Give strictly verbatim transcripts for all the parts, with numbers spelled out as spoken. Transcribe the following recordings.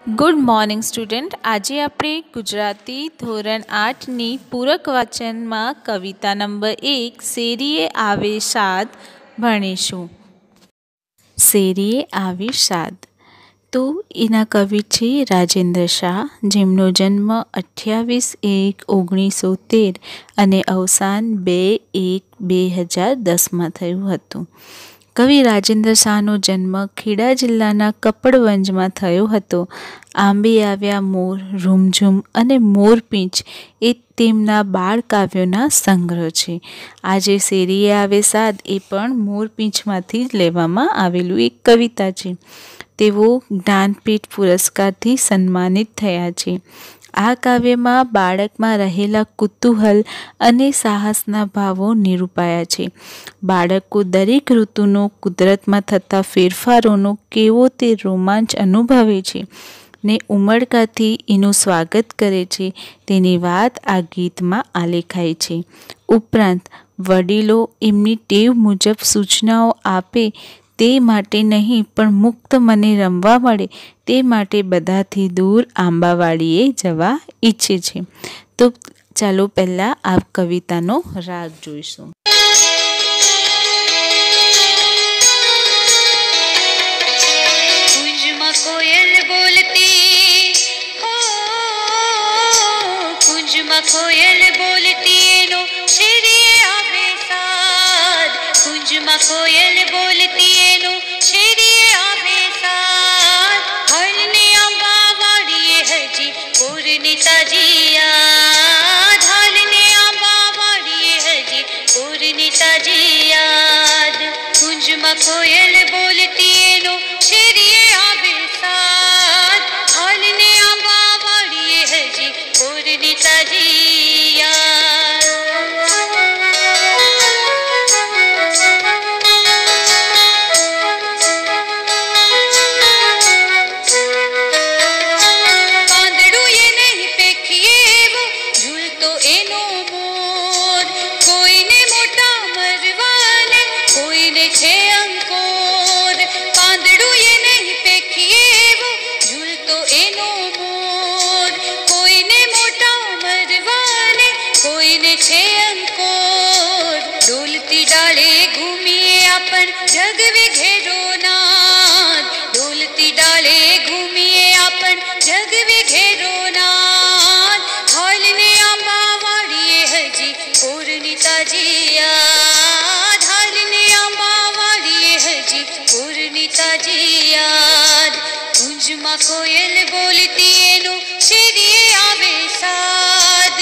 Good morning student. आज आपणे गुजराती धोरण आठ नी पूरक वाचन में कविता नंबर एक શેરીએ આવે સાદ भणीशुं। શેરીએ આવે સાદ तो एना कवि छे राजेंद्र शाह, जेमनो जन्म अठावीस एक ओगनीसो तेर अने अवसान बे एक बे हज़ार दस में थयुं हतुं। कवि राजेंद्र शाहनो जन्म खेड़ा जिल्लाना कपड़वंज में थयो हतो। आंबे आव्या मोर, रूमझूम अने मोरपींछ ए तेमना बाळ काव्योना संग्रह छे। आजे શેરીએ આવે સાદ ए पण मोरपींछमांथी ज लेवामां आवेलुं एक कविता छे। तेओ ज्ञानपीठ पुरस्कारथी सन्मानित थया छे। आ काव्यमां बाळकमां रहेला कुतूहल अने साहसना भावो निरूपाया छे। बाळको दरेक ऋतुनो कुदरतमां थता फेरफारोनो केवो ते रोमांच अनुभवे छे ने उमळकाथी एनुं स्वागत करे छे तेनी वात आ गीतमां आलेखाई छे। उपरांत वडीलो एमनी टेव मुजब सूचनाओ आपे ते माटे नहीं पण मुक्त मने रमवा मळे ते माटे बधाथी दूर आंबावाड़ीए जवा ईच्छे छे। तो चालो पहला आ कवितानो राग जोईशुं। कुंजमां कोयल बोलती हो, कुंजमां कोयल बोलती एनो શેરીએ આવે સાદ। कुंजमां कोयल बोलती एनो શેરીએ આવે સાદ। हलने आंबा वाड़ीए हजी पूरनी ताजी याद। हलने आंबा वाड़ीए हजी पूरनी ताजी याद। कुंजमां कोयल बोलती एनो શેરીએ આવે સાદ। हलने आंबा वाड़ीए हजी पूरनी ताजी याद। પાંદડું એ નહીં પેખીએ એવો ઝૂલતો એનો મોર। કોઈને મોટા મરવાને કોઈને છે અંકોર। પાંદડું એ નહીં પેખીએ એવો ઝૂલતો એનો મોર। કોઈને મોટા મરવાને કોઈને છે અંકોર। ડોલતી ડાળે ઘૂમીએ આપણ જગવે ઘેરો નાદ। ડોલતી ડાળે ઘૂમીએ આપણ જગવે ઘેરો નાદ। હાલને આંબા વાળીએ હજી પૂરની તાજી યાદ। હાલને આંબા વાળીએ હજી પૂરની તાજી याद। कुंजमां कोयल बोलती एनो શેરીએ આવે સાદ।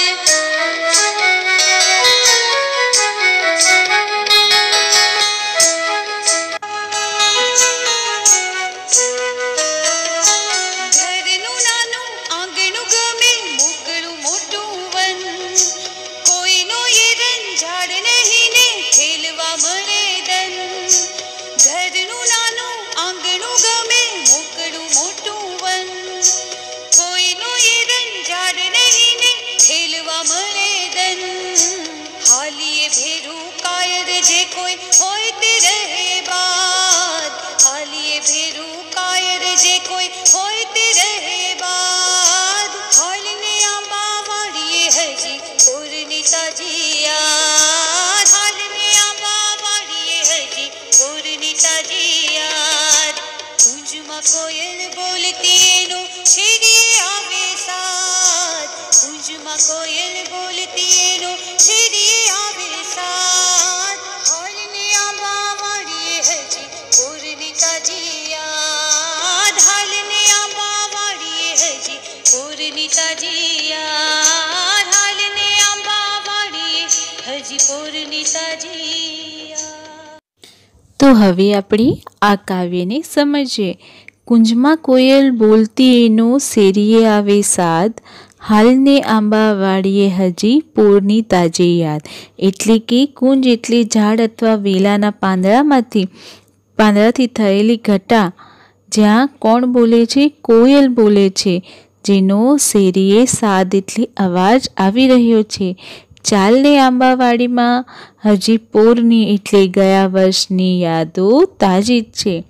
ઘરનું નાનું આંગણું ગમે મોકળું મોટું વન। કોઈનો એરન ઝાડ નહીં ને ખેલવા મળે દન। ઘરનું નાનું આંગણું ગમે મોકળું મોટું વન। કોઈનો એરન ઝાડ નહીં ને ખેલવા મળે દન। હાલીએ ભેરું કાયર જે કોઈ હોય તે રહે બાદ। હાલીએ ભેરું કાયર જે કોઈ હોય તે રહે બાદ। હાલને આંબા વાળીએ હજી પૂરની તાજી યાદ। હાલને આંબા વાળીએ હજી પૂરની તાજી याद। कुंजमां कोयल बोलती एनो શેરીએ આવે સાદ। कुंजमां कोयल बोलती एनो શેરીએ આવે સાદ। હાલને આંબા વાળીએ હજી પૂરની તાજી યાદ। હાલને આંબા વાળીએ હજી પૂરની તાજી याद। હાલને આંબા વાળીએ હજી પૂરની તાજી याद। तो हवे आपणे आ काव्यने समझीए। कुंजमां कोयल बोलती एनो શેરીએ આવે સાદ। हालने आंबा वाड़ीए हजी पोरनी ताजी याद। एटले के कुंज एटले झाड़ अथवा वेलाना પાંદડામાંથી પાંદડાથી થયેલી ઘટા જ્યાં કોણ બોલે છે? કોયલ બોલે છે, જેનો શેરીએ સાદ એટલે અવાજ આવી રહ્યો છે। ચાલને આંબાવાડીમાં હજી પોરની એટલે ગયા વર્ષની યાદો તાજી જ છે।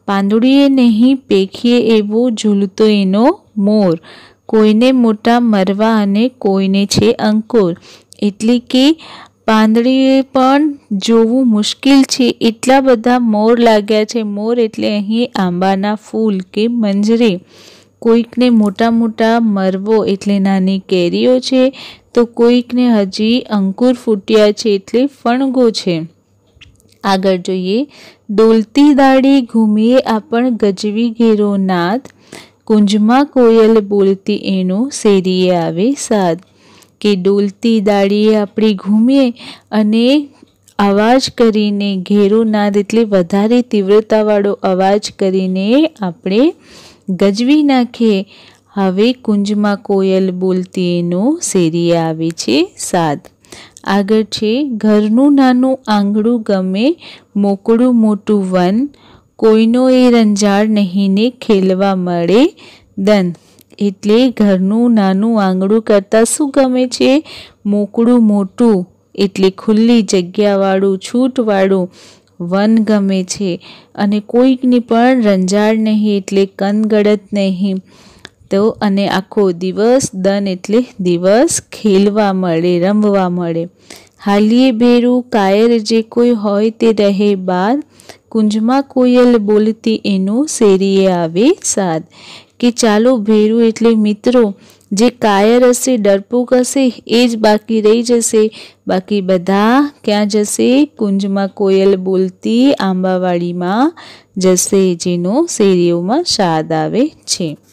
પાંદડીએ નહીં પેખીએ એવો ઝૂલતો એનો મોર, કોઈને મોટા મરવા અને કોઈને છે અંકુર. એટલે કે પાંદડીએ પણ જોવું મુશ્કેલ છે એટલા બધા મોર લાગ્યા છે. મોર એટલે અહીં આંબાના ફૂલ કે મંજરી. કોઈકને મોટા મોટા મરવો એટલે નાની કેરીઓ છે, તો કોઈકને હજી અંકુર ફૂટ્યા છે એટલે ફણગો છે. આગળ જોઈએ. ડોલતી દાડી ઘૂમીએ આપણ ગજવી ઘેરો નાદ, કુંજમાં કોયલ બોલતી એનું શેરીએ આવે સાદ. કે ડોલતી દાડીએ આપણે ઘૂમીએ અને અવાજ કરીને ઘેરો નાદ એટલે વધારે તીવ્રતાવાળો અવાજ કરીને આપણે ગજવી નાખીએ. હવે કુંજમાં કોયલ બોલતી એનું શેરીએ આવે છે સાદ. આગળ છે. ઘરનું નાનું આંગણું ગમે મોકળું મોટું વન, કોઈનો એ રંજાડ નહીં ને ખેલવા મળે દન. એટલે ઘરનું નાનું આંગણું કરતાં શું ગમે છે? મોકળું મોટું એટલે ખુલ્લી જગ્યાવાળું છૂટવાળું વન ગમે છે. અને કોઈકની પણ રંજાડ નહીં એટલે કનગડત નહીં. તો અને આખો દિવસ, દન એટલે દિવસ, ખેલવા મળે, રમવા મળે. હાલીએ ભેરું કાયર જે કોઈ હોય તે રહે બાદ, કુંજમાં કોયલ બોલતી એનું શેરીએ આવે સાદ. કે ચાલો ભેરું એટલે મિત્રો, જે કાયર હશે, ડરપોક હશે એ જ બાકી રહી જશે. બાકી બધા ક્યાં જશે? કુંજમાં કોયલ બોલતી આંબાવાડીમાં જશે, જેનો શેરીઓમાં સાદ આવે છે.